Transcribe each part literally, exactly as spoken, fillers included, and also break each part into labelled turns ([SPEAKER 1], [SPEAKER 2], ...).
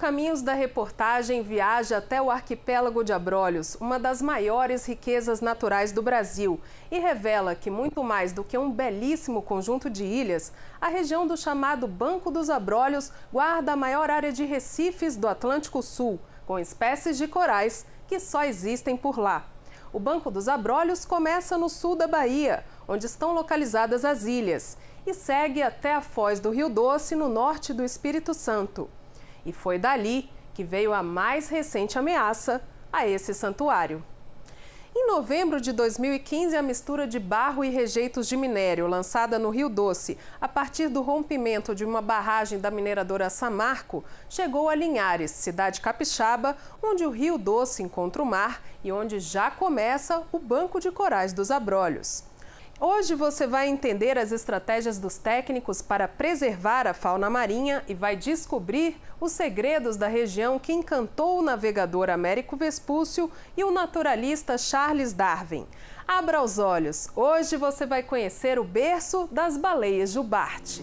[SPEAKER 1] Caminhos da Reportagem viaja até o arquipélago de Abrolhos, uma das maiores riquezas naturais do Brasil, e revela que, muito mais do que um belíssimo conjunto de ilhas, a região do chamado Banco dos Abrolhos guarda a maior área de recifes do Atlântico Sul, com espécies de corais que só existem por lá. O Banco dos Abrolhos começa no sul da Bahia, onde estão localizadas as ilhas, e segue até a Foz do Rio Doce, no norte do Espírito Santo. E foi dali que veio a mais recente ameaça a esse santuário. Em novembro de dois mil e quinze, a mistura de barro e rejeitos de minério, lançada no Rio Doce, a partir do rompimento de uma barragem da mineradora Samarco, chegou a Linhares, cidade capixaba, onde o Rio Doce encontra o mar e onde já começa o Banco de Corais dos Abrolhos. Hoje você vai entender as estratégias dos técnicos para preservar a fauna marinha e vai descobrir os segredos da região que encantou o navegador Américo Vespúcio e o naturalista Charles Darwin. Abra os olhos, hoje você vai conhecer o berço das baleias jubarte.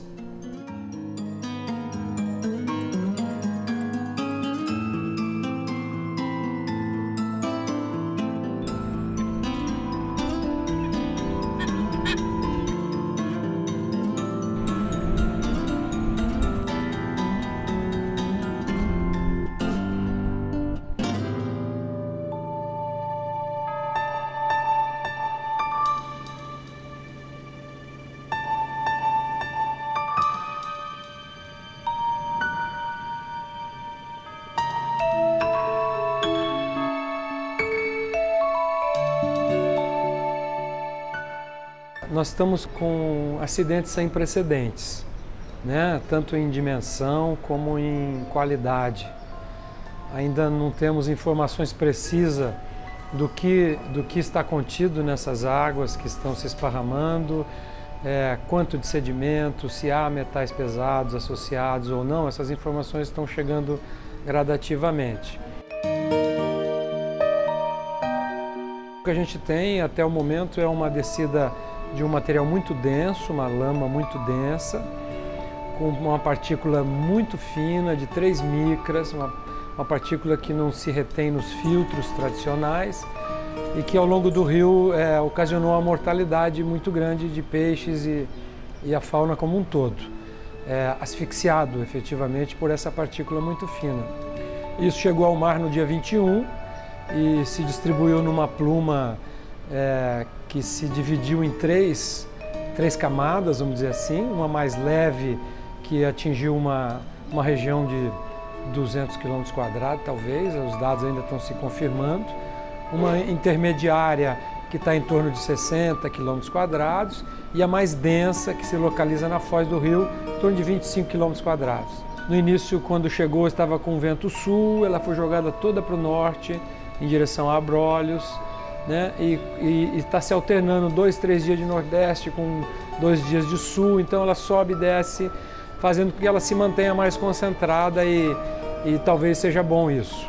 [SPEAKER 2] Nós estamos com acidentes sem precedentes, né? Tanto em dimensão como em qualidade. Ainda não temos informações precisas do que, do que está contido nessas águas que estão se esparramando, é, quanto de sedimento, se há metais pesados associados ou não. Essas informações estão chegando gradativamente. O que a gente tem até o momento é uma descida de um material muito denso, uma lama muito densa, com uma partícula muito fina, de três micras, uma, uma partícula que não se retém nos filtros tradicionais e que ao longo do rio é, ocasionou uma mortalidade muito grande de peixes e, e a fauna como um todo, é, asfixiado efetivamente por essa partícula muito fina. Isso chegou ao mar no dia vinte e um e se distribuiu numa pluma é, que se dividiu em três, três camadas, vamos dizer assim, uma mais leve, que atingiu uma, uma região de duzentos quilômetros quadrados, talvez, os dados ainda estão se confirmando, uma intermediária que está em torno de sessenta quilômetros quadrados e a mais densa, que se localiza na Foz do Rio, em torno de vinte e cinco quilômetros quadrados. No início, quando chegou, estava com vento sul, ela foi jogada toda para o norte, em direção a Abrolhos, né? E está se alternando dois, três dias de nordeste com dois dias de sul, então ela sobe e desce, fazendo com que ela se mantenha mais concentrada e, e talvez seja bom isso.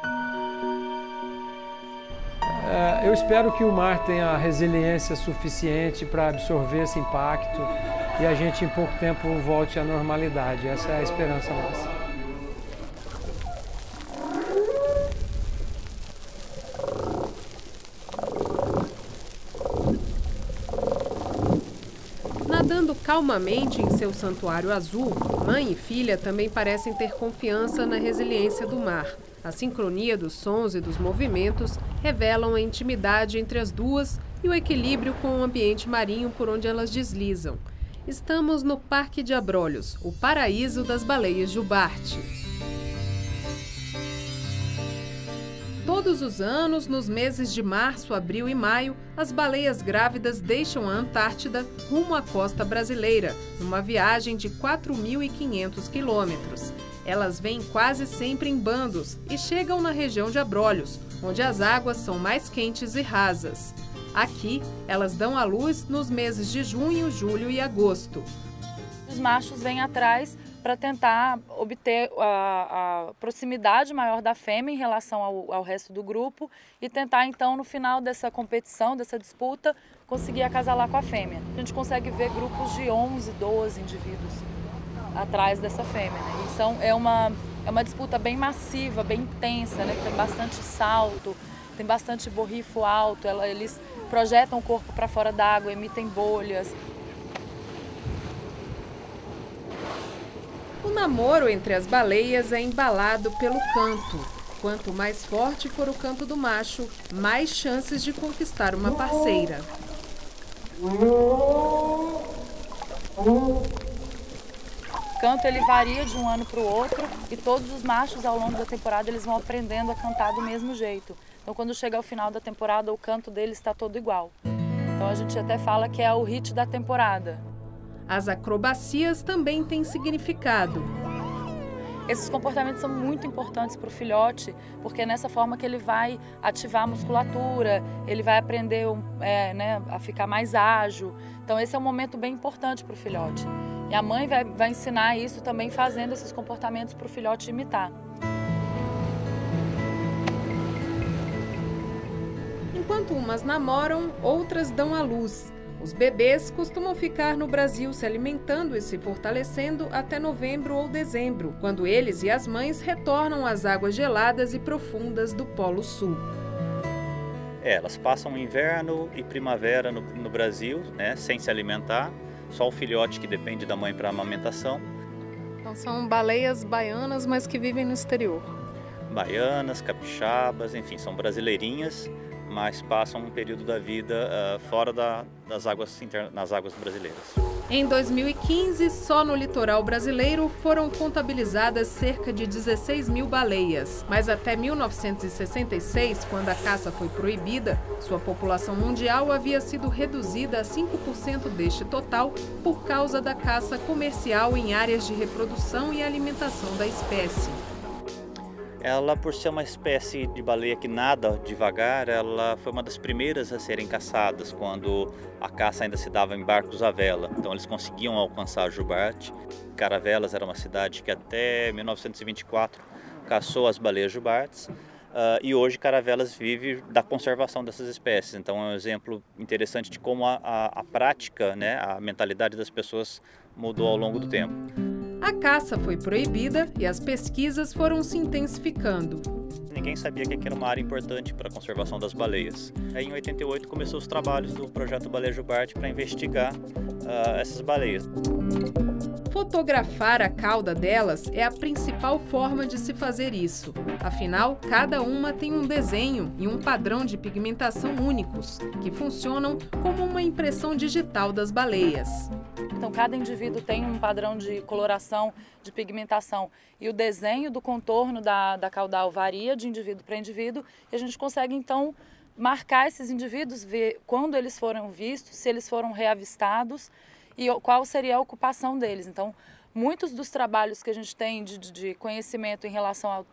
[SPEAKER 2] É, eu espero que o mar tenha resiliência suficiente para absorver esse impacto e a gente em pouco tempo volte à normalidade. Essa é a esperança nossa.
[SPEAKER 1] Nadando calmamente em seu santuário azul, mãe e filha também parecem ter confiança na resiliência do mar. A sincronia dos sons e dos movimentos revelam a intimidade entre as duas e o equilíbrio com o ambiente marinho por onde elas deslizam. Estamos no Parque de Abrolhos, o paraíso das baleias jubarte. Todos os anos, nos meses de março, abril e maio, as baleias grávidas deixam a Antártida rumo à costa brasileira, numa viagem de quatro mil e quinhentos quilômetros. Elas vêm quase sempre em bandos e chegam na região de Abrolhos, onde as águas são mais quentes e rasas. Aqui, elas dão à luz nos meses de junho, julho e agosto.
[SPEAKER 3] Os machos vêm atrás para tentar obter a, a proximidade maior da fêmea em relação ao, ao resto do grupo e tentar, então, no final dessa competição, dessa disputa, conseguir acasalar com a fêmea. A gente consegue ver grupos de onze, doze indivíduos atrás dessa fêmea, né? E são, é uma, é uma disputa bem massiva, bem intensa, né? Tem bastante salto, tem bastante borrifo alto, ela, eles projetam o corpo para fora d'água, emitem bolhas.
[SPEAKER 1] O namoro entre as baleias é embalado pelo canto. Quanto mais forte for o canto do macho, mais chances de conquistar uma parceira.
[SPEAKER 3] O canto ele varia de um ano para o outro e todos os machos ao longo da temporada eles vão aprendendo a cantar do mesmo jeito. Então quando chega ao final da temporada o canto deles está todo igual. Então a gente até fala que é o hit da temporada.
[SPEAKER 1] As acrobacias também têm significado.
[SPEAKER 3] Esses comportamentos são muito importantes para o filhote, porque é nessa forma que ele vai ativar a musculatura, ele vai aprender é, né, a ficar mais ágil. Então esse é um momento bem importante para o filhote. E a mãe vai, vai ensinar isso também fazendo esses comportamentos para o filhote imitar.
[SPEAKER 1] Enquanto umas namoram, outras dão à luz. Os bebês costumam ficar no Brasil se alimentando e se fortalecendo até novembro ou dezembro, quando eles e as mães retornam às águas geladas e profundas do Polo Sul.
[SPEAKER 4] É, elas passam inverno e primavera no, no Brasil, né, sem se alimentar, só o filhote que depende da mãe para a amamentação.
[SPEAKER 1] Então são baleias baianas, mas que vivem no exterior.
[SPEAKER 4] Baianas, capixabas, enfim, são brasileirinhas, mas passam um período da vida uh, fora da, das águas nas águas brasileiras.
[SPEAKER 1] Em dois mil e quinze, só no litoral brasileiro foram contabilizadas cerca de dezesseis mil baleias. Mas até mil novecentos e sessenta e seis, quando a caça foi proibida, sua população mundial havia sido reduzida a cinco por cento deste total por causa da caça comercial em áreas de reprodução e alimentação da espécie.
[SPEAKER 4] Ela, por ser uma espécie de baleia que nada devagar, ela foi uma das primeiras a serem caçadas quando a caça ainda se dava em barcos à vela. Então eles conseguiam alcançar Jubarte. Caravelas era uma cidade que até mil novecentos e vinte e quatro caçou as baleias jubartes. Uh, e hoje Caravelas vive da conservação dessas espécies. Então é um exemplo interessante de como a, a, a prática, né, a mentalidade das pessoas mudou ao longo do tempo.
[SPEAKER 1] A caça foi proibida e as pesquisas foram se intensificando.
[SPEAKER 4] Ninguém sabia que aqui era uma área importante para a conservação das baleias. Aí, em oitenta e oito, começou os trabalhos do projeto Baleia Jubarte para investigar uh, essas baleias.
[SPEAKER 1] Fotografar a cauda delas é a principal forma de se fazer isso. Afinal, cada uma tem um desenho e um padrão de pigmentação únicos, que funcionam como uma impressão digital das baleias.
[SPEAKER 3] Então, cada indivíduo tem um padrão de coloração, de pigmentação. E o desenho do contorno da, da caudal varia de indivíduo para indivíduo. E a gente consegue, então, marcar esses indivíduos, ver quando eles foram vistos, se eles foram reavistados e qual seria a ocupação deles. Então, muitos dos trabalhos que a gente tem de, de conhecimento em relação ao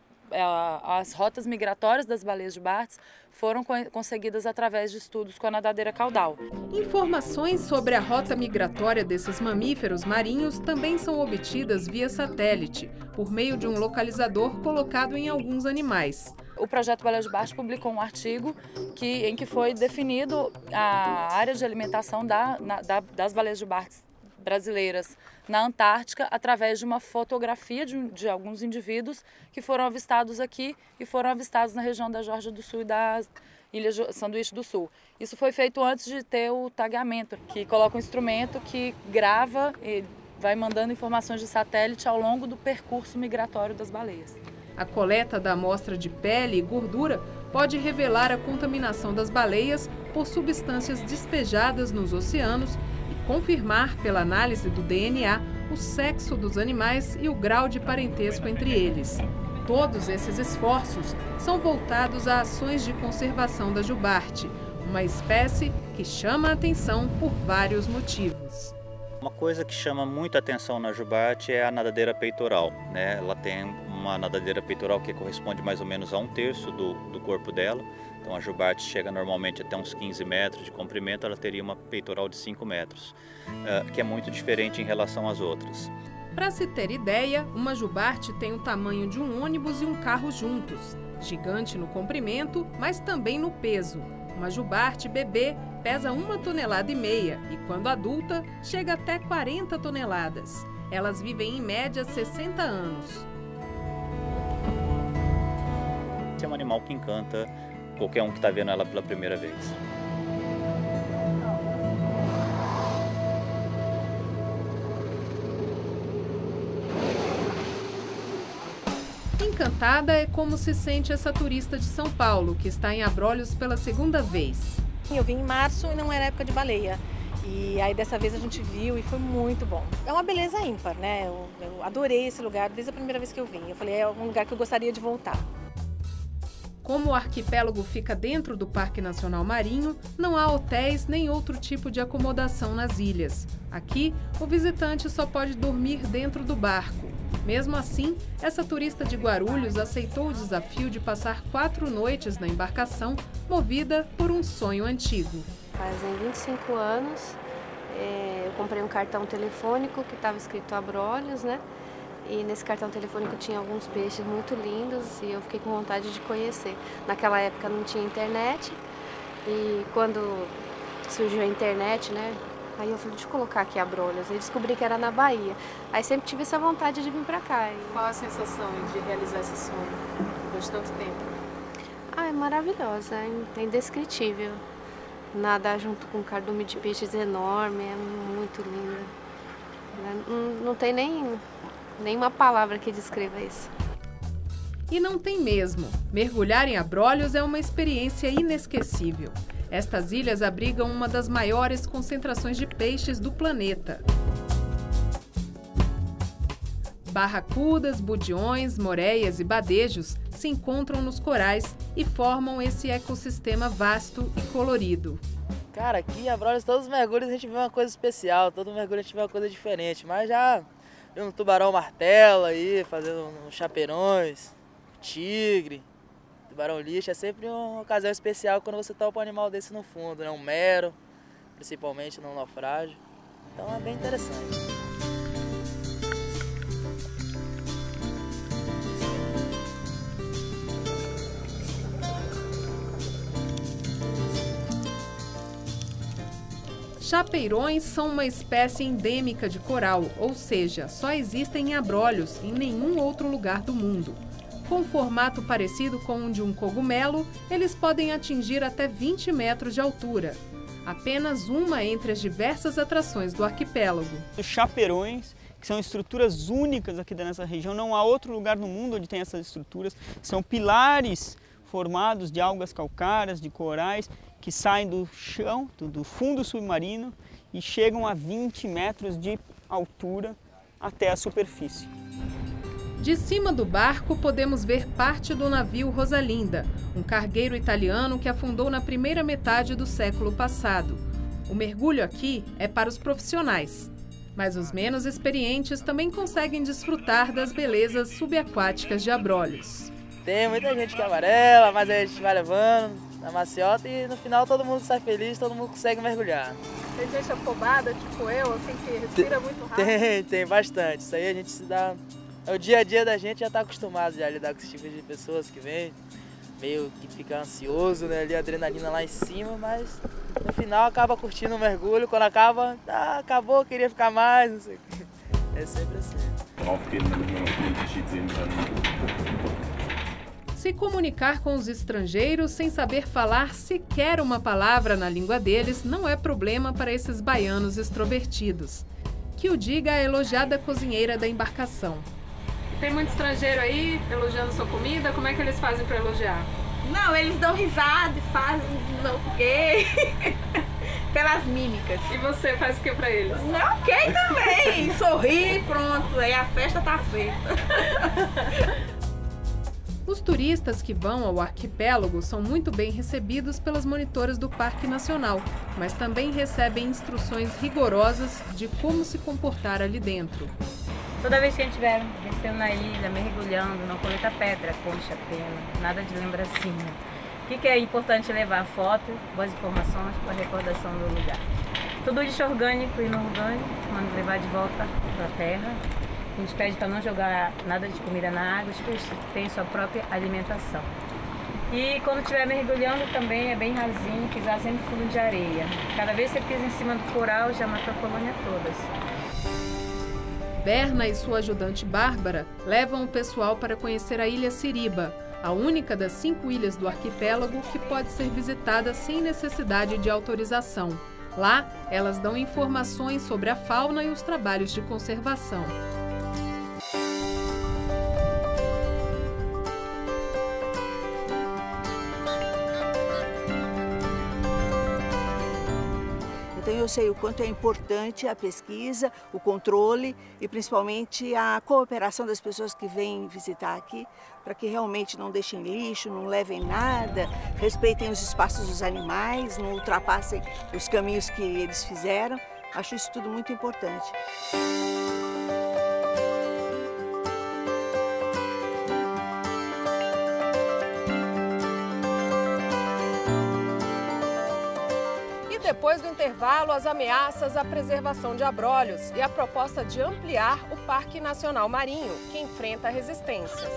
[SPEAKER 3] as rotas migratórias das baleias jubartes foram conseguidas através de estudos com a nadadeira caudal.
[SPEAKER 1] Informações sobre a rota migratória desses mamíferos marinhos também são obtidas via satélite, por meio de um localizador colocado em alguns animais.
[SPEAKER 3] O projeto Baleia Jubarte publicou um artigo que, em que foi definido a área de alimentação da, na, da, das baleias jubartes brasileiras na Antártica através de uma fotografia de, de alguns indivíduos que foram avistados aqui e foram avistados na região da Geórgia do Sul e da Ilha Sanduíche do Sul. Isso foi feito antes de ter o tagueamento, que coloca um instrumento que grava e vai mandando informações de satélite ao longo do percurso migratório das baleias.
[SPEAKER 1] A coleta da amostra de pele e gordura pode revelar a contaminação das baleias por substâncias despejadas nos oceanos e confirmar, pela análise do D N A, o sexo dos animais e o grau de parentesco entre eles. Todos esses esforços são voltados a ações de conservação da jubarte, uma espécie que chama a atenção por vários motivos.
[SPEAKER 4] Uma coisa que chama muita atenção na jubarte é a nadadeira peitoral, né? Ela tem uma nadadeira peitoral que corresponde mais ou menos a um terço do, do corpo dela. Então a jubarte chega normalmente até uns quinze metros de comprimento, ela teria uma peitoral de cinco metros, uh, que é muito diferente em relação às outras.
[SPEAKER 1] Para se ter ideia, uma jubarte tem o tamanho de um ônibus e um carro juntos. Gigante no comprimento, mas também no peso. Uma jubarte bebê pesa uma tonelada e meia e, quando adulta, chega até quarenta toneladas. Elas vivem em média sessenta anos.
[SPEAKER 4] realmente é um animal que encanta qualquer um que está vendo ela pela primeira vez.
[SPEAKER 1] Encantada é como se sente essa turista de São Paulo, que está em Abrolhos pela segunda vez.
[SPEAKER 5] Eu vim em março e não era época de baleia. E aí dessa vez a gente viu e foi muito bom. É uma beleza ímpar, né? Eu, eu adorei esse lugar desde a primeira vez que eu vim. Eu falei, é um lugar que eu gostaria de voltar.
[SPEAKER 1] Como o arquipélago fica dentro do Parque Nacional Marinho, não há hotéis nem outro tipo de acomodação nas ilhas. Aqui, o visitante só pode dormir dentro do barco. Mesmo assim, essa turista de Guarulhos aceitou o desafio de passar quatro noites na embarcação, movida por um sonho antigo.
[SPEAKER 6] Fazem vinte e cinco anos, é, eu comprei um cartão telefônico que estava escrito Abrolhos, né? E nesse cartão telefônico tinha alguns peixes muito lindos e eu fiquei com vontade de conhecer. Naquela época não tinha internet e quando surgiu a internet, né? Aí eu falei, deixa eu colocar aqui Abrolhos. Aí descobri que era na Bahia. Aí sempre tive essa vontade de vir pra cá. E...
[SPEAKER 1] Qual a sensação de realizar esse sonho depois de tanto tempo?
[SPEAKER 6] Ah, é maravilhosa, é indescritível. Nadar junto com um cardume de peixes enorme, é muito lindo. Não, não tem nem, nem uma palavra que descreva isso.
[SPEAKER 1] E não tem mesmo. Mergulhar em Abrolhos é uma experiência inesquecível. Estas ilhas abrigam uma das maiores concentrações de peixes do planeta. Barracudas, budiões, moreias e badejos se encontram nos corais e formam esse ecossistema vasto e colorido.
[SPEAKER 7] Cara, aqui em Abrolhos, todos os mergulhos a gente vê uma coisa especial, todo mergulho a gente vê uma coisa diferente, mas já vi um tubarão martelo aí, fazendo uns chapeirões, tigre, tubarão lixo, é sempre uma ocasião especial quando você topa um animal desse no fundo, né? Um mero, principalmente no naufrágio, então é bem interessante.
[SPEAKER 1] Chapeirões são uma espécie endêmica de coral, ou seja, só existem em Abrolhos, em nenhum outro lugar do mundo. Com um formato parecido com o de um cogumelo, eles podem atingir até vinte metros de altura. Apenas uma entre as diversas atrações do arquipélago.
[SPEAKER 8] Os chapeirões, que são estruturas únicas aqui nessa região, não há outro lugar no mundo onde tem essas estruturas, são pilares formados de algas calcárias, de corais, que saem do chão, do fundo submarino e chegam a vinte metros de altura até a superfície.
[SPEAKER 1] De cima do barco podemos ver parte do navio Rosalinda, um cargueiro italiano que afundou na primeira metade do século passado. O mergulho aqui é para os profissionais, mas os menos experientes também conseguem desfrutar das belezas subaquáticas de Abrolhos.
[SPEAKER 7] Tem muita gente que é amarela, mas a gente vai levando na maciota e no final todo mundo sai feliz, todo mundo consegue mergulhar.
[SPEAKER 5] Tem gente afobada, tipo eu, assim, que respira muito rápido?
[SPEAKER 7] Tem, tem bastante. Isso aí a gente se dá... O dia a dia da gente já está acostumado já a lidar com esse tipo de pessoas que vêm, meio que fica ansioso, né? Ali a adrenalina lá em cima, mas no final acaba curtindo o mergulho. Quando acaba, ah, acabou, queria ficar mais, não sei o quê. É sempre assim.
[SPEAKER 1] Se comunicar com os estrangeiros sem saber falar sequer uma palavra na língua deles não é problema para esses baianos extrovertidos. Que o diga a elogiada cozinheira da embarcação. Tem muito estrangeiro aí elogiando sua comida? Como é que eles fazem para elogiar?
[SPEAKER 5] Não, eles dão risada e fazem não quê, pelas mímicas.
[SPEAKER 1] E você faz o que para eles?
[SPEAKER 5] Não quê também, sorri, pronto, aí a festa tá feita.
[SPEAKER 1] Os turistas que vão ao arquipélago são muito bem recebidos pelas monitoras do Parque Nacional, mas também recebem instruções rigorosas de como se comportar ali dentro.
[SPEAKER 9] Toda vez que a gente estiver descendo na ilha, mergulhando, não coleta pedra, concha, pena, nada de lembrancinha. O que, que é importante levar? Foto, boas informações para a recordação do lugar. Tudo lixo orgânico e inorgânico, manda levar de volta para a terra. A gente pede para não jogar nada de comida na água, os peixes têm sua própria alimentação. E quando estiver mergulhando também é bem rasinho, pisar sempre fundo de areia. Cada vez que você pisa em cima do coral, já matou a colônia todas.
[SPEAKER 1] Berna e sua ajudante Bárbara levam o pessoal para conhecer a Ilha Siriba, a única das cinco ilhas do arquipélago que pode ser visitada sem necessidade de autorização. Lá, elas dão informações sobre a fauna e os trabalhos de conservação.
[SPEAKER 10] Então eu sei o quanto é importante a pesquisa, o controle e principalmente a cooperação das pessoas que vêm visitar aqui, para que realmente não deixem lixo, não levem nada, respeitem os espaços dos animais, não ultrapassem os caminhos que eles fizeram. Acho isso tudo muito importante.
[SPEAKER 1] Depois do intervalo, as ameaças à preservação de abrolhos e a proposta de ampliar o Parque Nacional Marinho, que enfrenta resistências.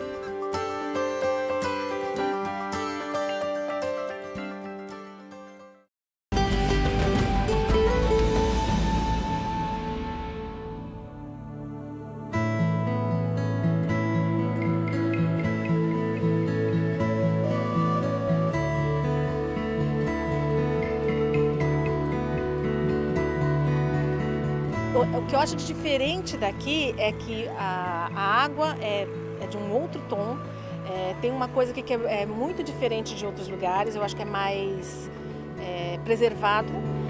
[SPEAKER 5] O que eu acho de diferente daqui é que a, a água é, é de um outro tom, é, tem uma coisa aqui que é, é muito diferente de outros lugares, eu acho que é mais é, preservado.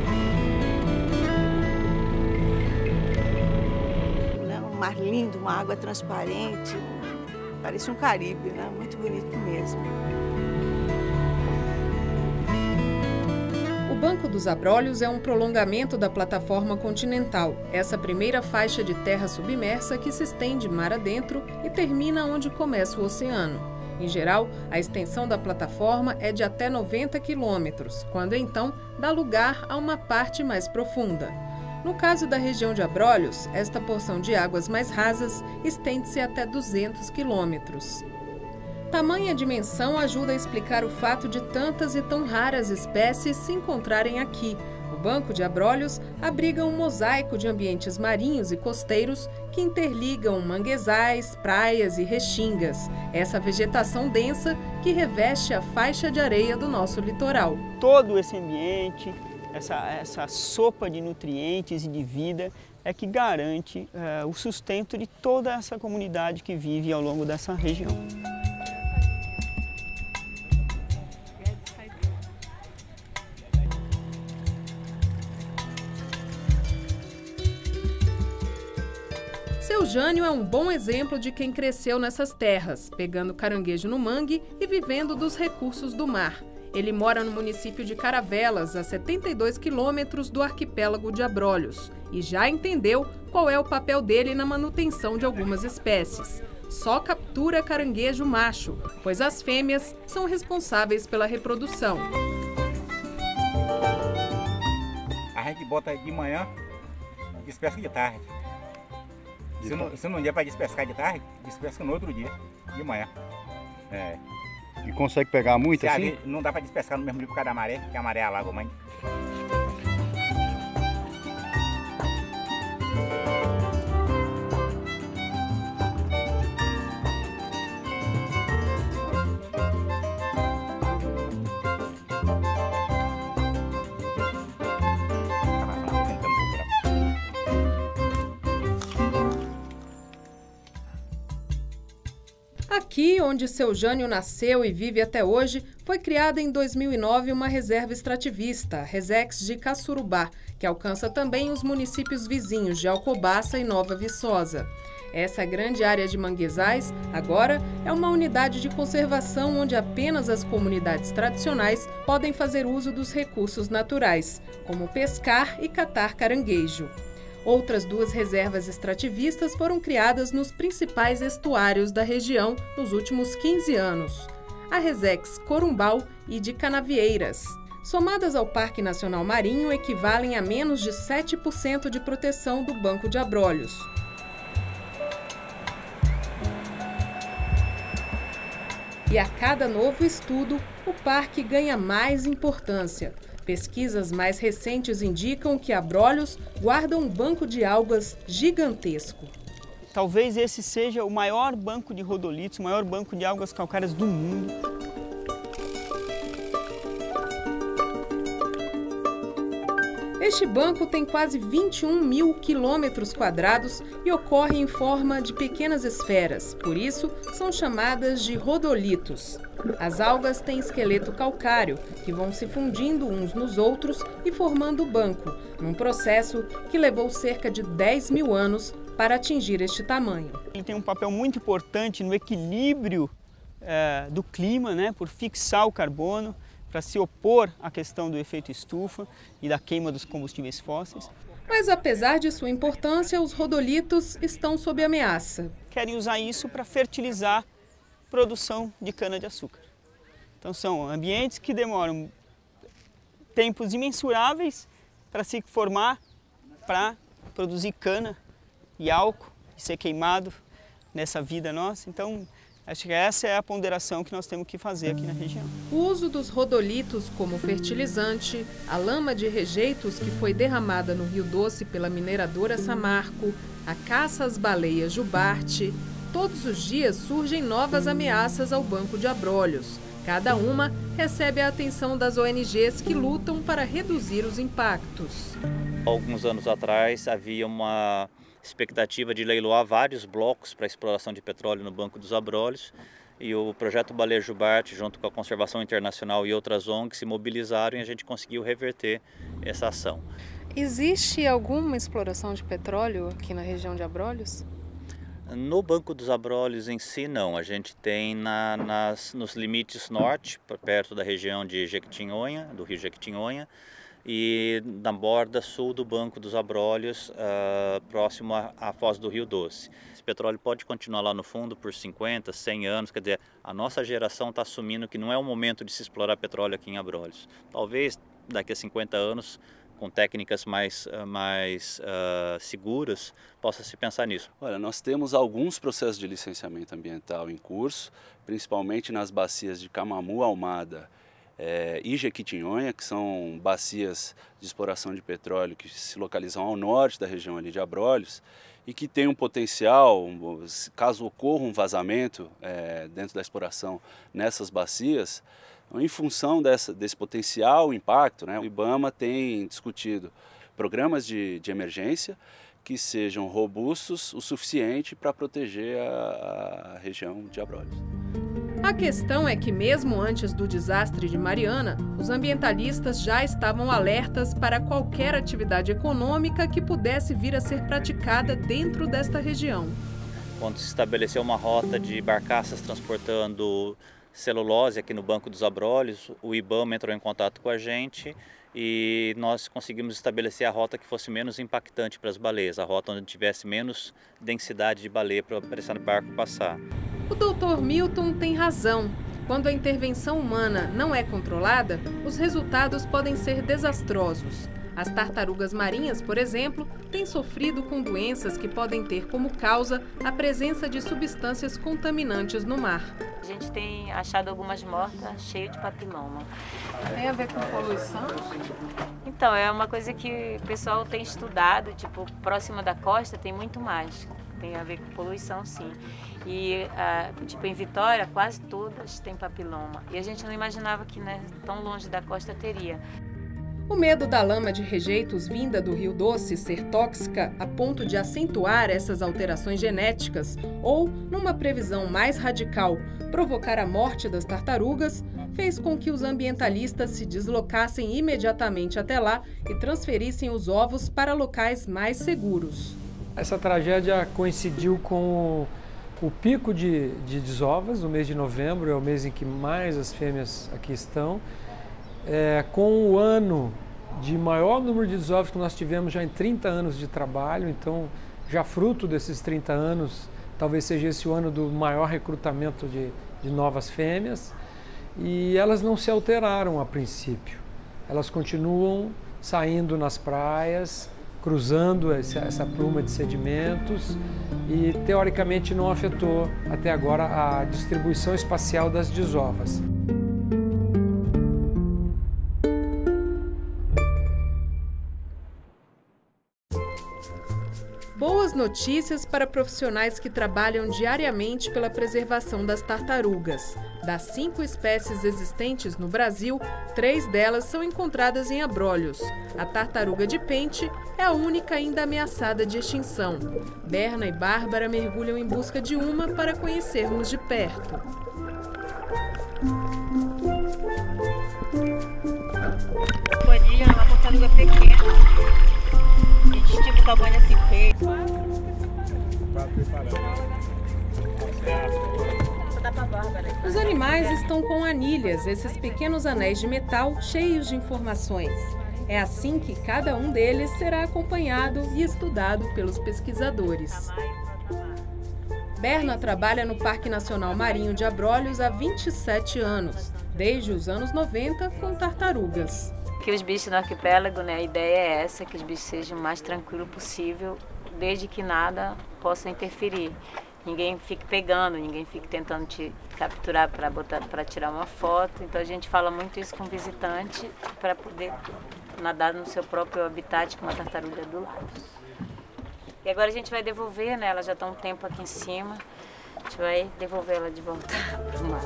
[SPEAKER 10] Um mar lindo, uma água transparente, parece um Caribe, né? Muito bonito mesmo.
[SPEAKER 1] O Banco dos Abrolhos é um prolongamento da plataforma continental, essa primeira faixa de terra submersa que se estende mar adentro e termina onde começa o oceano. Em geral, a extensão da plataforma é de até noventa quilômetros, quando então dá lugar a uma parte mais profunda. No caso da região de Abrolhos, esta porção de águas mais rasas estende-se até duzentos quilômetros. Tamanha dimensão ajuda a explicar o fato de tantas e tão raras espécies se encontrarem aqui. O Banco de Abrolhos abriga um mosaico de ambientes marinhos e costeiros que interligam manguezais, praias e restingas. Essa vegetação densa que reveste a faixa de areia do nosso litoral.
[SPEAKER 8] Todo esse ambiente, essa, essa sopa de nutrientes e de vida é que garante uh, o sustento de toda essa comunidade que vive ao longo dessa região.
[SPEAKER 1] Seu Jânio é um bom exemplo de quem cresceu nessas terras, pegando caranguejo no mangue e vivendo dos recursos do mar. Ele mora no município de Caravelas, a setenta e dois quilômetros do arquipélago de Abrolhos, e já entendeu qual é o papel dele na manutenção de algumas espécies. Só captura caranguejo macho, pois as fêmeas são responsáveis pela reprodução.
[SPEAKER 11] A gente bota de manhã e despesca de tarde. Se não, se não der para despescar de tarde, despesca no outro dia, de manhã. É.
[SPEAKER 12] E consegue pegar muito assim?
[SPEAKER 11] Vezes, não dá para despescar no mesmo dia por causa da maré, porque a maré alaga a mãe.
[SPEAKER 1] Aqui, onde seu Jânio nasceu e vive até hoje, foi criada em dois mil e nove uma reserva extrativista, a Resex de Caçurubá, que alcança também os municípios vizinhos de Alcobaça e Nova Viçosa. Essa grande área de manguezais, agora, é uma unidade de conservação onde apenas as comunidades tradicionais podem fazer uso dos recursos naturais, como pescar e catar caranguejo. Outras duas reservas extrativistas foram criadas nos principais estuários da região nos últimos quinze anos. A Resex Corumbau e de Canavieiras. Somadas ao Parque Nacional Marinho, equivalem a menos de sete por cento de proteção do Banco de Abrolhos. E a cada novo estudo, o parque ganha mais importância. Pesquisas mais recentes indicam que Abrolhos guarda um banco de algas gigantesco.
[SPEAKER 8] talvez esse seja o maior banco de rodolitos, o maior banco de algas calcárias do mundo.
[SPEAKER 1] Este banco tem quase vinte e um mil quilômetros quadrados e ocorre em forma de pequenas esferas, por isso são chamadas de rodolitos. As algas têm esqueleto calcário, que vão se fundindo uns nos outros e formando o banco, num processo que levou cerca de dez mil anos para atingir este tamanho.
[SPEAKER 8] Ele tem um papel muito importante no equilíbrio é, do clima, né, por fixar o carbono, para se opor à questão do efeito estufa e da queima dos combustíveis fósseis.
[SPEAKER 1] Mas apesar de sua importância, os rodolitos estão sob ameaça.
[SPEAKER 8] Querem usar isso para fertilizar a produção de cana-de-açúcar. Então são ambientes que demoram tempos imensuráveis para se formar, para produzir cana e álcool e ser queimado nessa vida nossa. Então, acho que essa é a ponderação que nós temos que fazer aqui na região.
[SPEAKER 1] O uso dos rodolitos como fertilizante, a lama de rejeitos que foi derramada no Rio Doce pela mineradora Samarco, a caça às baleias jubarte, todos os dias surgem novas ameaças ao banco de abrolhos. Cada uma recebe a atenção das O N Gs que lutam para reduzir os impactos.
[SPEAKER 4] Alguns anos atrás havia uma expectativa de leiloar vários blocos para exploração de petróleo no Banco dos Abrolhos e o projeto Baleia Jubarte, junto com a Conservação Internacional e outras O N Gs, se mobilizaram e a gente conseguiu reverter essa ação.
[SPEAKER 1] Existe alguma exploração de petróleo aqui na região de Abrolhos?
[SPEAKER 4] No Banco dos Abrolhos em si, não. A gente tem na, nas, nos limites norte, perto da região de Jequitinhonha, do rio Jequitinhonha, e na borda sul do Banco dos Abrolhos, uh, próximo à, à foz do Rio Doce. Esse petróleo pode continuar lá no fundo por cinquenta, cem anos, quer dizer, a nossa geração está assumindo que não é o momento de se explorar petróleo aqui em Abrolhos. Talvez daqui a cinquenta anos, com técnicas mais, mais uh, seguras, possa se pensar nisso.
[SPEAKER 13] Olha, nós temos alguns processos de licenciamento ambiental em curso, principalmente nas bacias de Camamu, Almada é, e Jequitinhonha, que são bacias de exploração de petróleo que se localizam ao norte da região ali de Abrolhos e que tem um potencial, caso ocorra um vazamento é, dentro da exploração nessas bacias, em função dessa, desse potencial impacto, né, o IBAMA tem discutido programas de, de emergência que sejam robustos o suficiente para proteger a, a região de Abrolhos.
[SPEAKER 1] A questão é que mesmo antes do desastre de Mariana, os ambientalistas já estavam alertas para qualquer atividade econômica que pudesse vir a ser praticada dentro desta região.
[SPEAKER 4] Quando se estabeleceu uma rota de barcaças transportando celulose aqui no Banco dos Abrolhos, o IBAMA entrou em contato com a gente e nós conseguimos estabelecer a rota que fosse menos impactante para as baleias, a rota onde tivesse menos densidade de baleia para esse barco passar.
[SPEAKER 1] O doutor Milton tem razão. Quando a intervenção humana não é controlada, os resultados podem ser desastrosos. As tartarugas marinhas, por exemplo, têm sofrido com doenças que podem ter como causa a presença de substâncias contaminantes no mar.
[SPEAKER 9] A gente tem achado algumas mortas cheias de papiloma.
[SPEAKER 1] Tem a ver com poluição?
[SPEAKER 9] Então, é uma coisa que o pessoal tem estudado, tipo, próxima da costa tem muito mais. Tem a ver com poluição, sim. E, uh, tipo, em Vitória, quase todas têm papiloma. E a gente não imaginava que, né, tão longe da costa teria.
[SPEAKER 1] O medo da lama de rejeitos vinda do Rio Doce ser tóxica a ponto de acentuar essas alterações genéticas ou, numa previsão mais radical, provocar a morte das tartarugas, fez com que os ambientalistas se deslocassem imediatamente até lá e transferissem os ovos para locais mais seguros.
[SPEAKER 2] Essa tragédia coincidiu com o, o pico de, de desovas, no mês de novembro, é o mês em que mais as fêmeas aqui estão. É, com o ano de maior número de desovos que nós tivemos já em trinta anos de trabalho, então já fruto desses trinta anos, talvez seja esse o ano do maior recrutamento de, de novas fêmeas, e elas não se alteraram a princípio, elas continuam saindo nas praias, cruzando essa, essa pluma de sedimentos e teoricamente não afetou até agora a distribuição espacial das desovas.
[SPEAKER 1] Boas notícias para profissionais que trabalham diariamente pela preservação das tartarugas. Das cinco espécies existentes no Brasil, três delas são encontradas em abrolhos. A tartaruga de pente é a única ainda ameaçada de extinção. Berna e Bárbara mergulham em busca de uma para conhecermos de perto.
[SPEAKER 9] Podia, uma tartaruga pequena, de tipo tamanho assim feito.
[SPEAKER 1] Os animais estão com anilhas, esses pequenos anéis de metal cheios de informações. É assim que cada um deles será acompanhado e estudado pelos pesquisadores. Berna trabalha no Parque Nacional Marinho de Abrolhos há vinte e sete anos, desde os anos noventa com tartarugas.
[SPEAKER 9] Que os bichos no arquipélago, né, a ideia é essa, que os bichos sejam o mais tranquilo possível, desde que nada possa interferir. Ninguém fique pegando, ninguém fique tentando te capturar para botar, para tirar uma foto. Então a gente fala muito isso com o visitante para poder nadar no seu próprio habitat com uma tartaruga do lado. E agora a gente vai devolver, né? Ela já está um tempo aqui em cima. A gente vai devolver ela de volta para o mar.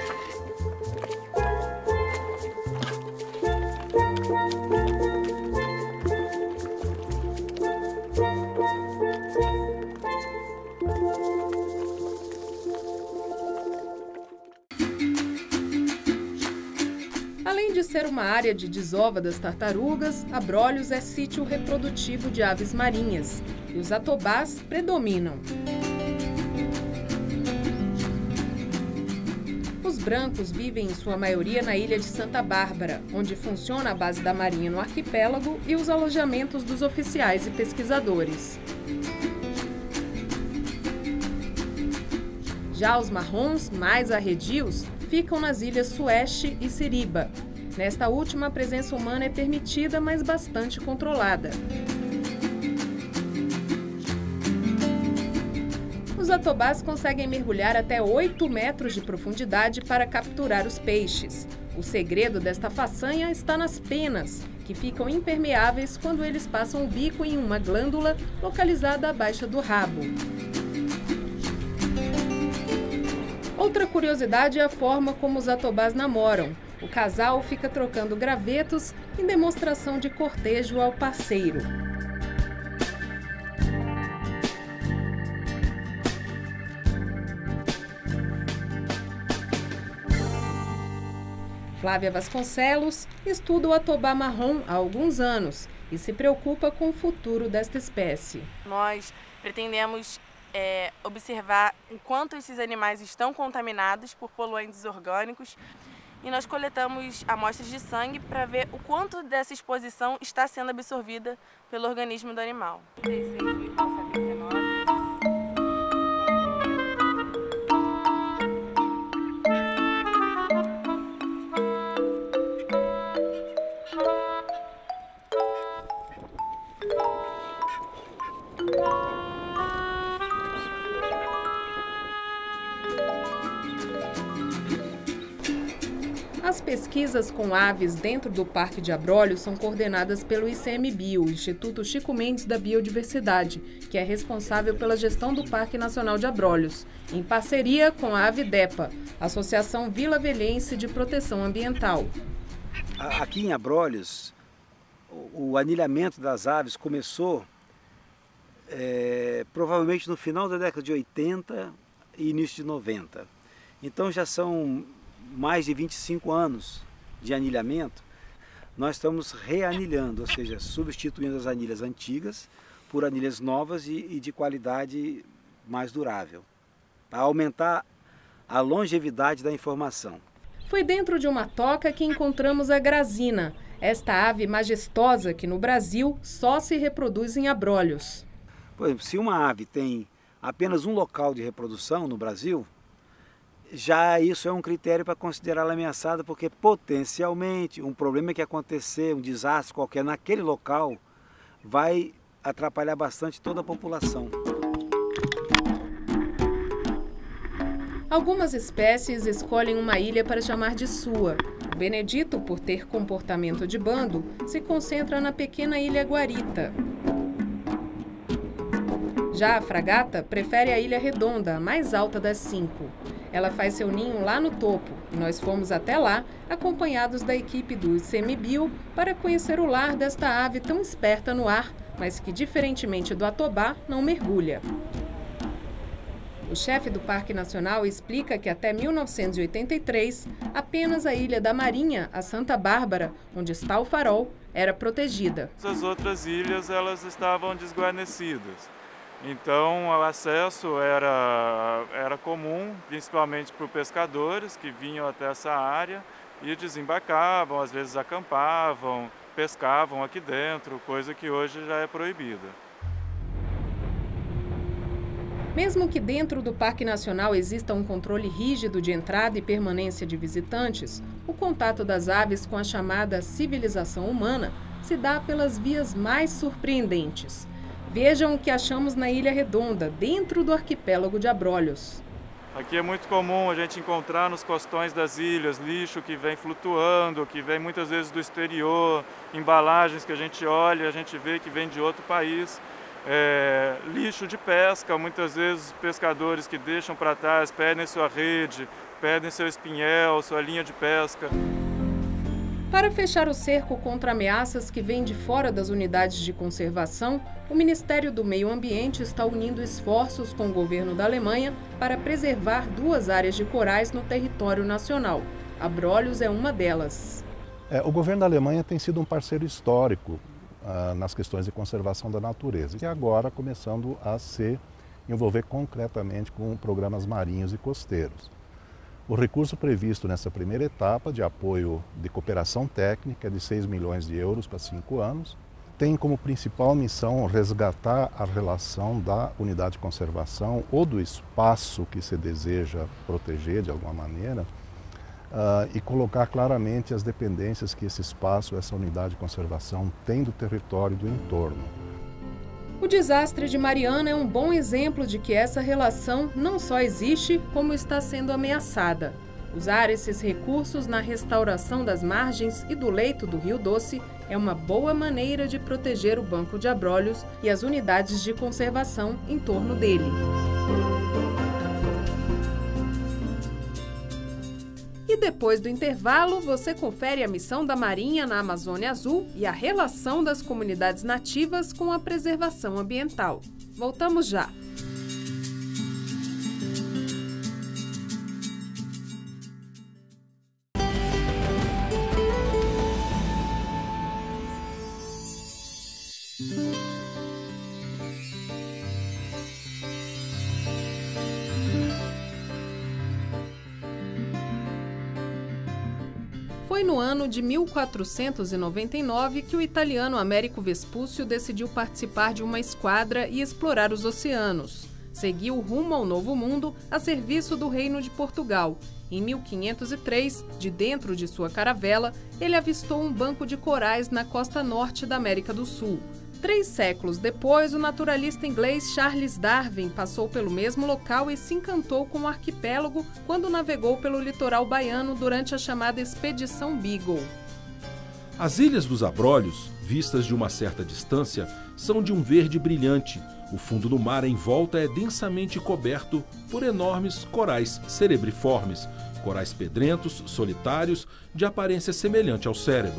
[SPEAKER 1] Além de ser uma área de desova das tartarugas, Abrolhos é sítio reprodutivo de aves marinhas e os atobás predominam. Os brancos vivem em sua maioria na ilha de Santa Bárbara, onde funciona a base da Marinha no arquipélago e os alojamentos dos oficiais e pesquisadores. Já os marrons, mais arredios, ficam nas ilhas Sueste e Siriba. Nesta última, a presença humana é permitida, mas bastante controlada. Os atobás conseguem mergulhar até oito metros de profundidade para capturar os peixes. O segredo desta façanha está nas penas, que ficam impermeáveis quando eles passam o bico em uma glândula localizada abaixo do rabo. Outra curiosidade é a forma como os atobás namoram. O casal fica trocando gravetos em demonstração de cortejo ao parceiro. Flávia Vasconcelos estuda o atobá marrom há alguns anos e se preocupa com o futuro desta espécie.
[SPEAKER 14] Nós pretendemos é, observar o quanto esses animais estão contaminados por poluentes orgânicos e nós coletamos amostras de sangue para ver o quanto dessa exposição está sendo absorvida pelo organismo do animal.
[SPEAKER 1] As pesquisas com aves dentro do Parque de Abrolhos são coordenadas pelo I C M Bio, Instituto Chico Mendes da Biodiversidade, que é responsável pela gestão do Parque Nacional de Abrolhos, em parceria com a Avidepa, Associação Vila Velhense de Proteção Ambiental.
[SPEAKER 15] Aqui em Abrolhos, o anilhamento das aves começou é, provavelmente no final da década de oitenta e início de noventa. Então já são mais de vinte e cinco anos de anilhamento. Nós estamos reanilhando, ou seja, substituindo as anilhas antigas por anilhas novas e, e de qualidade mais durável, para aumentar a longevidade da informação.
[SPEAKER 1] Foi dentro de uma toca que encontramos a grazina, esta ave majestosa que no Brasil só se reproduz em Abrolhos.
[SPEAKER 15] Por exemplo, se uma ave tem apenas um local de reprodução no Brasil, já isso é um critério para considerá-la ameaçada, porque potencialmente um problema que acontecer, um desastre qualquer naquele local, vai atrapalhar bastante toda a população.
[SPEAKER 1] Algumas espécies escolhem uma ilha para chamar de sua. O Benedito, por ter comportamento de bando, se concentra na pequena ilha Guarita. Já a fragata prefere a Ilha Redonda, a mais alta das cinco. Ela faz seu ninho lá no topo e nós fomos até lá, acompanhados da equipe do ICMBio, para conhecer o lar desta ave tão esperta no ar, mas que, diferentemente do atobá, não mergulha. O chefe do Parque Nacional explica que até mil novecentos e oitenta e três, apenas a Ilha da Marinha, a Santa Bárbara, onde está o farol, era protegida.
[SPEAKER 16] As outras ilhas elas estavam desguarnecidas, então o acesso era, era comum, principalmente para os pescadores que vinham até essa área e desembarcavam, às vezes acampavam, pescavam aqui dentro, coisa que hoje já é proibida.
[SPEAKER 1] Mesmo que dentro do Parque Nacional exista um controle rígido de entrada e permanência de visitantes, o contato das aves com a chamada civilização humana se dá pelas vias mais surpreendentes. Vejam o que achamos na Ilha Redonda, dentro do arquipélago de Abrolhos.
[SPEAKER 16] Aqui é muito comum a gente encontrar nos costões das ilhas lixo que vem flutuando, que vem muitas vezes do exterior, embalagens que a gente olha e a gente vê que vem de outro país. É, lixo de pesca, muitas vezes pescadores que deixam para trás, perdem sua rede, perdem seu espinhel, sua linha de pesca.
[SPEAKER 1] Para fechar o cerco contra ameaças que vêm de fora das unidades de conservação, o Ministério do Meio Ambiente está unindo esforços com o governo da Alemanha para preservar duas áreas de corais no território nacional. Abrolhos é uma delas.
[SPEAKER 17] É, o governo da Alemanha tem sido um parceiro histórico nas questões de conservação da natureza, e agora começando a se envolver concretamente com programas marinhos e costeiros. O recurso previsto nessa primeira etapa de apoio de cooperação técnica é de seis milhões de euros para cinco anos. Tem como principal missão resgatar a relação da unidade de conservação ou do espaço que se deseja proteger de alguma maneira, Uh, e colocar claramente as dependências que esse espaço, essa unidade de conservação tem do território do entorno.
[SPEAKER 1] O desastre de Mariana é um bom exemplo de que essa relação não só existe, como está sendo ameaçada. Usar esses recursos na restauração das margens e do leito do Rio Doce é uma boa maneira de proteger o Banco de Abrolhos e as unidades de conservação em torno dele. E depois do intervalo, você confere a missão da Marinha na Amazônia Azul e a relação das comunidades nativas com a preservação ambiental. Voltamos já! Foi no ano de mil quatrocentos e noventa e nove que o italiano Américo Vespúcio decidiu participar de uma esquadra e explorar os oceanos. Seguiu rumo ao Novo Mundo a serviço do Reino de Portugal. Em mil quinhentos e três, de dentro de sua caravela, ele avistou um banco de corais na costa norte da América do Sul. Três séculos depois, o naturalista inglês Charles Darwin passou pelo mesmo local e se encantou com o arquipélago quando navegou pelo litoral baiano durante a chamada Expedição Beagle.
[SPEAKER 18] As Ilhas dos Abrolhos, vistas de uma certa distância, são de um verde brilhante. O fundo do mar em volta é densamente coberto por enormes corais cerebriformes, corais pedrentos, solitários, de aparência semelhante ao cérebro.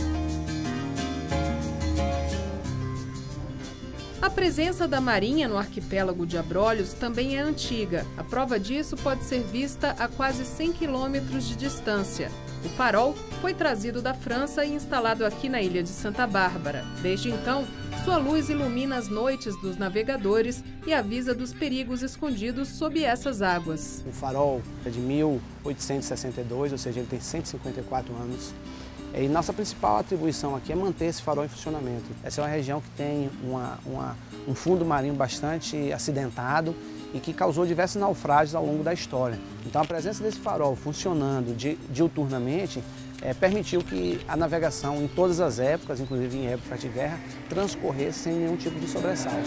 [SPEAKER 1] A presença da Marinha no arquipélago de Abrolhos também é antiga. A prova disso pode ser vista a quase cem quilômetros de distância. O farol foi trazido da França e instalado aqui na ilha de Santa Bárbara. Desde então, sua luz ilumina as noites dos navegadores e avisa dos perigos escondidos sob essas águas.
[SPEAKER 19] O farol é de mil oitocentos e sessenta e dois, ou seja, ele tem cento e cinquenta e quatro anos. E nossa principal atribuição aqui é manter esse farol em funcionamento. Essa é uma região que tem uma, uma, um fundo marinho bastante acidentado e que causou diversos naufrágios ao longo da história. Então a presença desse farol funcionando di, diuturnamente é, permitiu que a navegação em todas as épocas, inclusive em época de guerra, transcorresse sem nenhum tipo de sobressalto.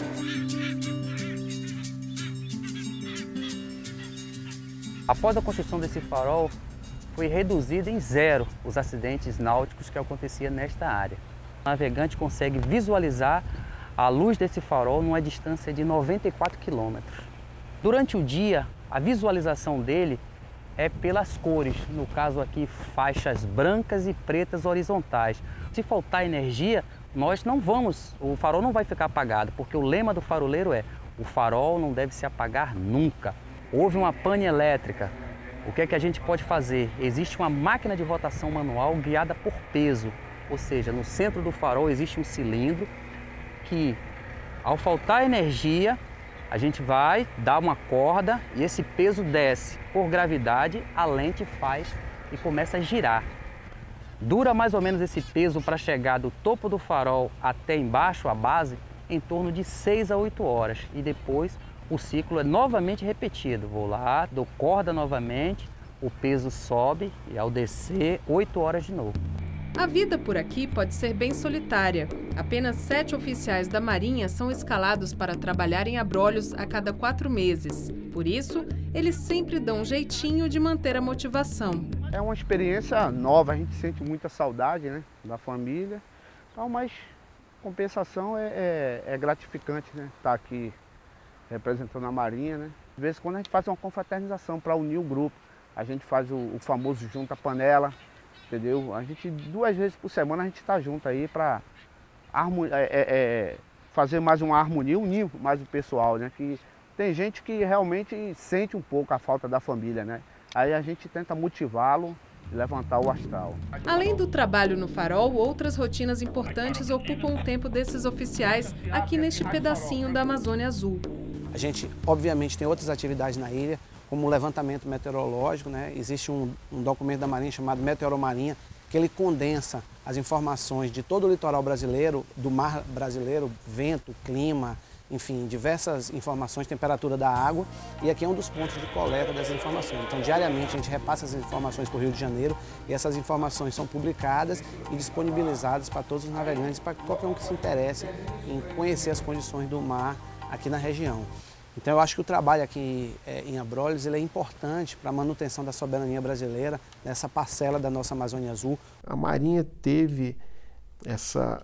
[SPEAKER 20] Após a construção desse farol, foi reduzido em zero os acidentes náuticos que aconteciam nesta área. O navegante consegue visualizar A luz desse farol numa distância de noventa e quatro quilômetros. Durante o dia, a visualização dele é pelas cores, no caso aqui faixas brancas e pretas horizontais. Se faltar energia, nós não vamos, o farol não vai ficar apagado, porque o lema do faroleiro é: o farol não deve se apagar nunca. Houve uma pane elétrica, o que é que a gente pode fazer? Existe uma máquina de rotação manual guiada por peso, ou seja, no centro do farol existe um cilindro que, ao faltar energia, a gente vai dar uma corda e esse peso desce. Por gravidade, a lente faz e começa a girar. Dura mais ou menos esse peso para chegar do topo do farol até embaixo, a base, em torno de seis a oito horas. E depois o ciclo é novamente repetido. Vou lá, dou corda novamente, o peso sobe e ao descer, oito horas de novo.
[SPEAKER 1] A vida por aqui pode ser bem solitária. Apenas sete oficiais da Marinha são escalados para trabalhar em Abrolhos a cada quatro meses. Por isso, eles sempre dão um jeitinho de manter a motivação.
[SPEAKER 19] É uma experiência nova, a gente sente muita saudade, né, da família, então, mas compensação é, é, é gratificante, né, estar aqui representando a Marinha, né. De vez em quando a gente faz uma confraternização para unir o grupo, a gente faz o, o famoso junta-panela, entendeu? A gente, duas vezes por semana, a gente está junto aí para é, é, é, fazer mais uma harmonia, unir mais o pessoal, né? Que tem gente que realmente sente um pouco a falta da família, né? Aí a gente tenta motivá-lo e levantar o astral.
[SPEAKER 1] Além do trabalho no farol, outras rotinas importantes ocupam o tempo desses oficiais aqui neste pedacinho da Amazônia Azul.
[SPEAKER 19] A gente, obviamente, tem outras atividades na ilha, como o levantamento meteorológico, né? Existe um, um documento da Marinha chamado Meteoromarinha, que ele condensa as informações de todo o litoral brasileiro, do mar brasileiro, vento, clima, enfim, diversas informações, temperatura da água, e aqui é um dos pontos de coleta dessas informações. Então, diariamente, a gente repassa essas informações para o Rio de Janeiro, e essas informações são publicadas e disponibilizadas para todos os navegantes, para qualquer um que se interesse em conhecer as condições do mar aqui na região. Então eu acho que o trabalho aqui é, em Abrolhos ele é importante para a manutenção da soberania brasileira, nessa parcela da nossa Amazônia Azul.
[SPEAKER 21] A Marinha teve essa,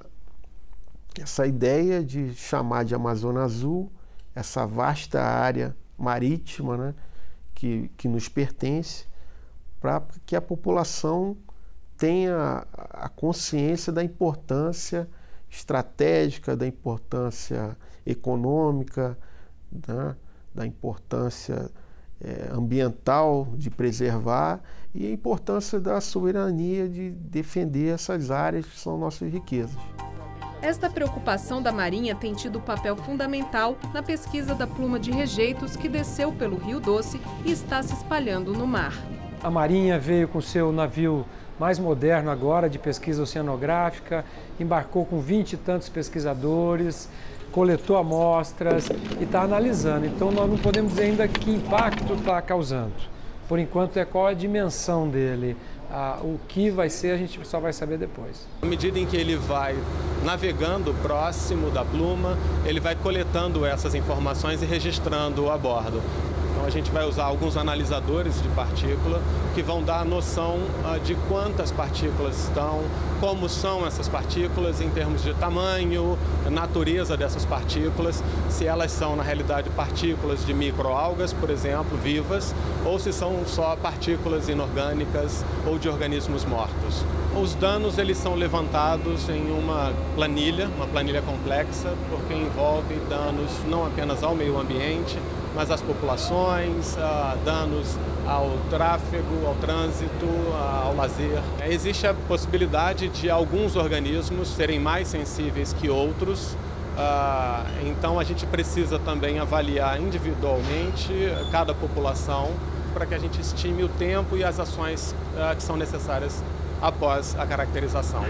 [SPEAKER 21] essa ideia de chamar de Amazônia Azul, essa vasta área marítima, né, que, que nos pertence, para que a população tenha a consciência da importância estratégica, da importância econômica, Da, da importância é, ambiental de preservar e a importância da soberania de defender essas áreas que são nossas riquezas.
[SPEAKER 1] Esta preocupação da Marinha tem tido papel fundamental na pesquisa da pluma de rejeitos que desceu pelo Rio Doce e está se espalhando no mar.
[SPEAKER 2] A Marinha veio com seu navio mais moderno agora de pesquisa oceanográfica, embarcou com vinte e tantos pesquisadores, coletou amostras e está analisando. Então nós não podemos dizer ainda que impacto está causando. Por enquanto é qual a dimensão dele. Ah, o que vai ser a gente só vai saber depois.
[SPEAKER 22] À medida em que ele vai navegando próximo da pluma, ele vai coletando essas informações e registrando a bordo. Então a gente vai usar alguns analisadores de partícula que vão dar a noção uh, de quantas partículas estão, como são essas partículas em termos de tamanho, natureza dessas partículas, se elas são na realidade partículas de microalgas, por exemplo, vivas, ou se são só partículas inorgânicas ou de organismos mortos. Os danos eles são levantados em uma planilha, uma planilha complexa, porque envolve danos não apenas ao meio ambiente, mas às populações, uh, danos ao tráfego, ao trânsito, uh, ao lazer. Existe a possibilidade de alguns organismos serem mais sensíveis que outros, uh, então a gente precisa também avaliar individualmente cada população para que a gente estime o tempo e as ações uh, que são necessárias após a caracterização.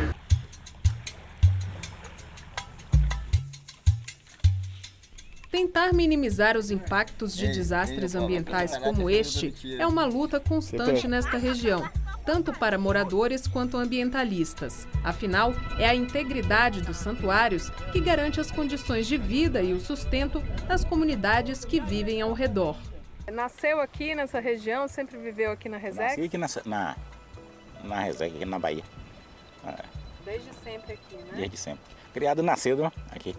[SPEAKER 1] Tentar minimizar os impactos de desastres ambientais como este é uma luta constante nesta região, tanto para moradores quanto ambientalistas. Afinal, é a integridade dos santuários que garante as condições de vida e o sustento das comunidades que vivem ao redor. Nasceu aqui nessa região, sempre viveu aqui na Resex?
[SPEAKER 11] Nasci aqui na, na, na Resex, aqui na Bahia.
[SPEAKER 1] Desde sempre aqui, né?
[SPEAKER 11] Desde sempre. Criado e nascido aqui.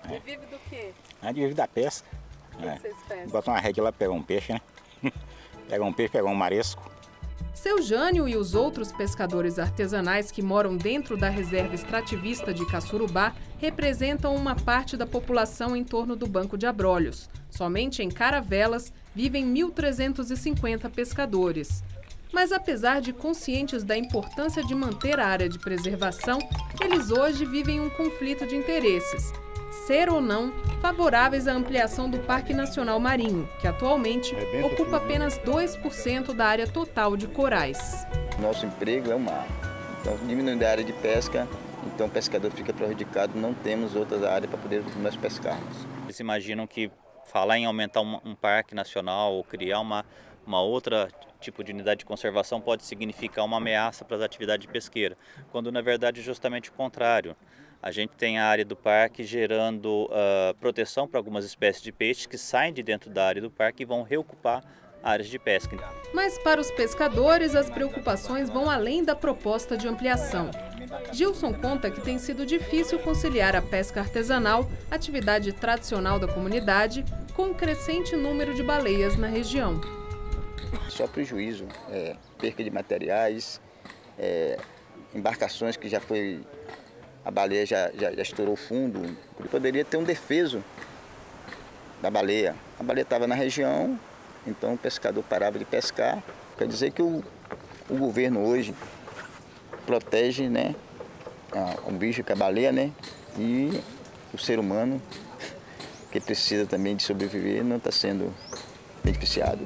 [SPEAKER 1] E vive do quê?
[SPEAKER 11] A gente vive da pesca.
[SPEAKER 1] O que, é. que vocês pescam?
[SPEAKER 11] Bota uma rede lá, pega um peixe, né? Pega um peixe, pega um marisco.
[SPEAKER 1] Seu Jânio e os outros pescadores artesanais que moram dentro da reserva extrativista de Caçurubá representam uma parte da população em torno do Banco de Abrolhos. Somente em Caravelas vivem mil trezentos e cinquenta pescadores. Mas apesar de conscientes da importância de manter a área de preservação, eles hoje vivem um conflito de interesses. Ser ou não favoráveis à ampliação do Parque Nacional Marinho, que atualmente ocupa apenas dois por cento da área total de corais.
[SPEAKER 3] Nosso emprego é o mar. Então, diminuindo a área de pesca, então o pescador fica prejudicado, não temos outras áreas para poder nós pescarmos.
[SPEAKER 4] Eles imaginam que falar em aumentar um, um parque nacional ou criar uma, uma outra tipo de unidade de conservação pode significar uma ameaça para as atividades pesqueiras, quando na verdade é justamente o contrário. A gente tem a área do parque gerando uh, proteção para algumas espécies de peixes que saem de dentro da área do parque e vão reocupar áreas de pesca.
[SPEAKER 1] Mas para os pescadores, as preocupações vão além da proposta de ampliação. Gilson conta que tem sido difícil conciliar a pesca artesanal, atividade tradicional da comunidade, com o crescente número de baleias na região.
[SPEAKER 3] Só prejuízo, é, perca de materiais, é, embarcações que já foi... A baleia já, já, já estourou o fundo, poderia ter um defeso da baleia. A baleia estava na região, então o pescador parava de pescar. Quer dizer que o, o governo hoje protege, né, o bicho que é a baleia, né, e o ser humano, que precisa também de sobreviver, não está sendo beneficiado.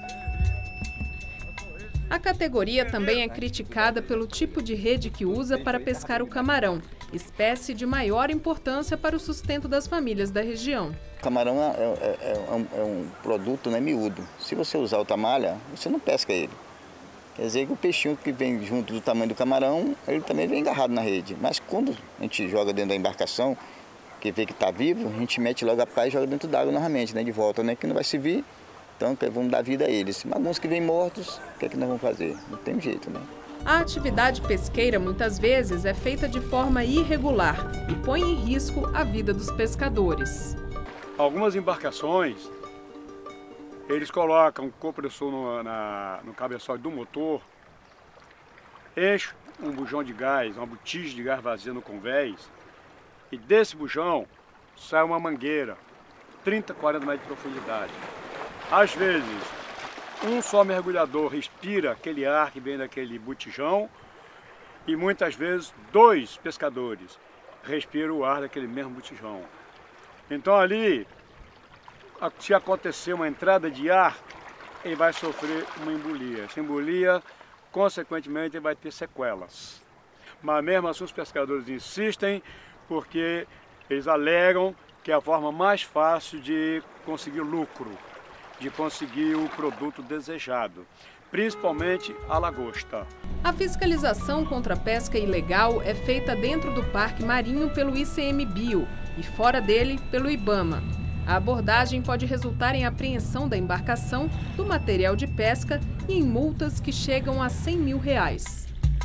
[SPEAKER 1] A categoria também é criticada pelo tipo de rede que usa para pescar o camarão, espécie de maior importância para o sustento das famílias da região.
[SPEAKER 3] O camarão é, é, é, um, é um produto, né, miúdo. Se você usar outra malha, você não pesca ele. Quer dizer que o peixinho que vem junto do tamanho do camarão, ele também vem agarrado na rede. Mas quando a gente joga dentro da embarcação, que vê que está vivo, a gente mete logo a pá e joga dentro d'água novamente, né, de volta, né, que não vai se vir. Então, vamos dar vida a eles. Mas alguns que vêm mortos, o que é que nós vamos fazer? Não tem jeito, né?
[SPEAKER 1] A atividade pesqueira, muitas vezes, é feita de forma irregular e põe em risco a vida dos pescadores.
[SPEAKER 6] Algumas embarcações, eles colocam compressor no, na, no cabeçote do motor, enchem um bujão de gás, uma botija de gás vazia no convés, e desse bujão sai uma mangueira, trinta, quarenta metros de profundidade. Às vezes, um só mergulhador respira aquele ar que vem daquele botijão e muitas vezes dois pescadores respiram o ar daquele mesmo botijão. Então ali, se acontecer uma entrada de ar, ele vai sofrer uma embolia. Essa embolia, consequentemente, ele vai ter sequelas. Mas mesmo assim os pescadores insistem porque eles alegam que é a forma mais fácil de conseguir lucro, de conseguir o produto desejado, principalmente a lagosta.
[SPEAKER 1] A fiscalização contra a pesca ilegal é feita dentro do Parque Marinho pelo I C M Bio e fora dele pelo IBAMA. A abordagem pode resultar em apreensão da embarcação, do material de pesca e em multas que chegam a cem mil reais.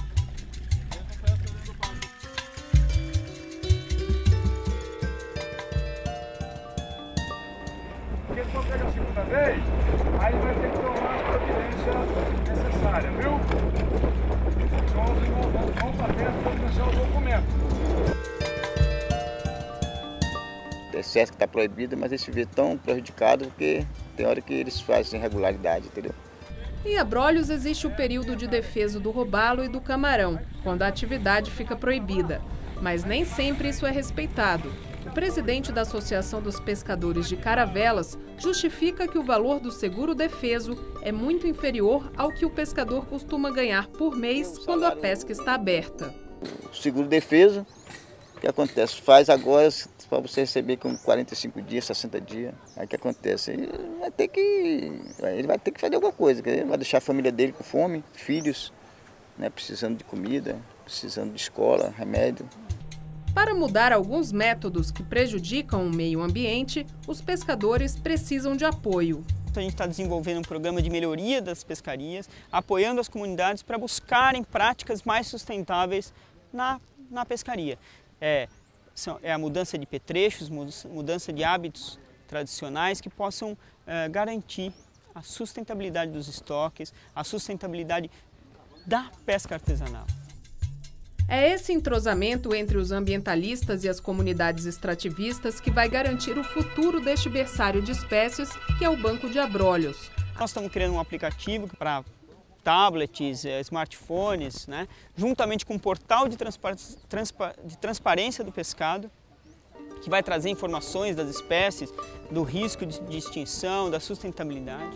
[SPEAKER 6] Porque se for pegar a segunda vez, aí vai ter que tomar as providências necessárias, viu? Então vamos, vamos para dentro para começar o documento.
[SPEAKER 3] É certo que está proibido, mas eles se vê tão prejudicados porque tem hora que eles fazem irregularidade, entendeu?
[SPEAKER 1] Em Abrolhos existe o período de defeso do robalo e do camarão, quando a atividade fica proibida. Mas nem sempre isso é respeitado. O presidente da Associação dos Pescadores de Caravelas justifica que o valor do seguro defeso é muito inferior ao que o pescador costuma ganhar por mês quando a pesca está aberta.
[SPEAKER 3] O seguro defeso, o que acontece? Faz agora para você receber com quarenta e cinco dias, sessenta dias. Aí o que acontece? Ele vai ter que, ele vai ter que fazer alguma coisa, ele vai deixar a família dele com fome, filhos, né, precisando de comida, precisando de escola, remédio.
[SPEAKER 1] Para mudar alguns métodos que prejudicam o meio ambiente, os pescadores precisam de apoio.
[SPEAKER 8] A gente está desenvolvendo um programa de melhoria das pescarias, apoiando as comunidades para buscarem práticas mais sustentáveis na, na pescaria. É, é a mudança de petrechos, mudança de hábitos tradicionais que possam eh, garantir a sustentabilidade dos estoques, a sustentabilidade da pesca artesanal.
[SPEAKER 1] É esse entrosamento entre os ambientalistas e as comunidades extrativistas que vai garantir o futuro deste berçário de espécies, que é o Banco de Abrolhos.
[SPEAKER 8] Nós estamos criando um aplicativo para tablets, smartphones, né, juntamente com um portal de, transpa transpa de transparência do pescado, que vai trazer informações das espécies, do risco de, de extinção, da sustentabilidade.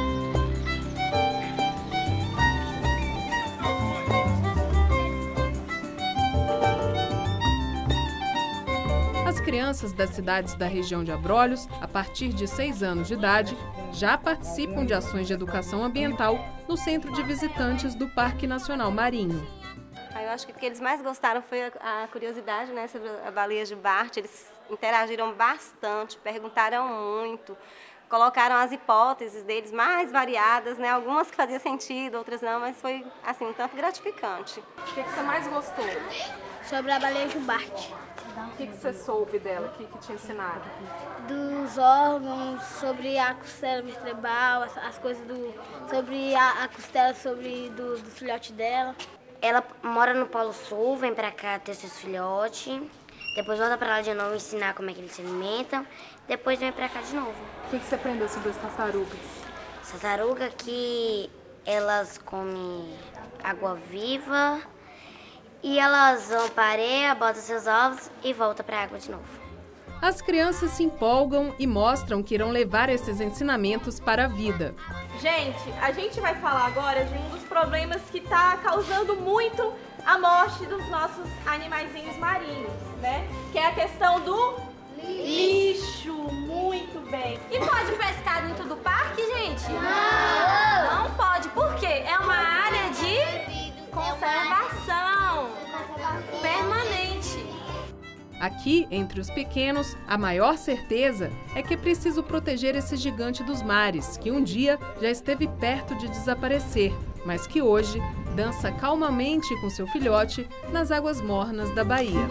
[SPEAKER 1] As crianças das cidades da região de Abrolhos, a partir de seis anos de idade, já participam de ações de educação ambiental no Centro de Visitantes do Parque Nacional Marinho.
[SPEAKER 5] Eu acho que o que eles mais gostaram foi a curiosidade, né, sobre a baleia jubarte. Eles interagiram bastante, perguntaram muito, colocaram as hipóteses deles mais variadas, né, algumas que faziam sentido, outras não, mas foi assim, um tanto gratificante.
[SPEAKER 1] O que, que você mais gostou?
[SPEAKER 7] Sobre a baleia jubarte.
[SPEAKER 1] O que, que você soube dela? O que, que te ensinaram?
[SPEAKER 7] Dos órgãos, sobre a costela vertebral, as, as coisas do... sobre a, a costela sobre do, do filhote dela.
[SPEAKER 23] Ela mora no Polo Sul, vem pra cá ter seus filhotes, depois volta pra lá de novo ensinar como é que eles se alimentam, depois vem pra cá de novo.
[SPEAKER 1] O que, que você aprendeu sobre as tartarugas?
[SPEAKER 23] As tartarugas que elas comem água viva, e elas vão para a areia, botam seus ovos e voltam para a água de novo.
[SPEAKER 1] As crianças se empolgam e mostram que irão levar esses ensinamentos para a vida.
[SPEAKER 24] Gente, a gente vai falar agora de um dos problemas que está causando muito a morte dos nossos animaizinhos marinhos, né? Que é a questão do lixo. Muito bem.
[SPEAKER 25] E pode pescar dentro do parque, gente? Não! Não pode. Por quê? É uma área de conservação permanente.
[SPEAKER 1] Aqui, entre os pequenos, a maior certeza é que é preciso proteger esse gigante dos mares, que um dia já esteve perto de desaparecer, mas que hoje dança calmamente com seu filhote nas águas mornas da Bahia.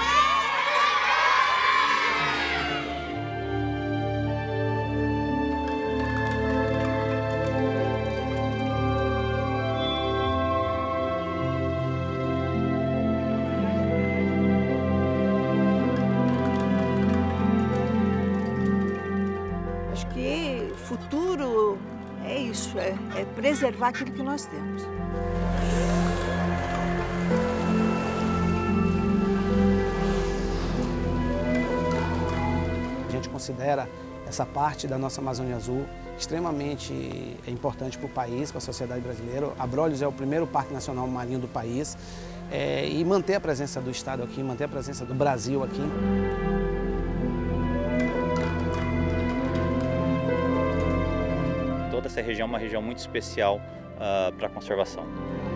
[SPEAKER 10] Futuro é isso, é, é preservar aquilo que nós temos.
[SPEAKER 19] A gente considera essa parte da nossa Amazônia Azul extremamente importante para o país, para a sociedade brasileira. Abrolhos é o primeiro parque nacional marinho do país é, e manter a presença do Estado aqui, manter a presença do Brasil aqui.
[SPEAKER 4] Toda essa região é uma região muito especial uh, para a conservação.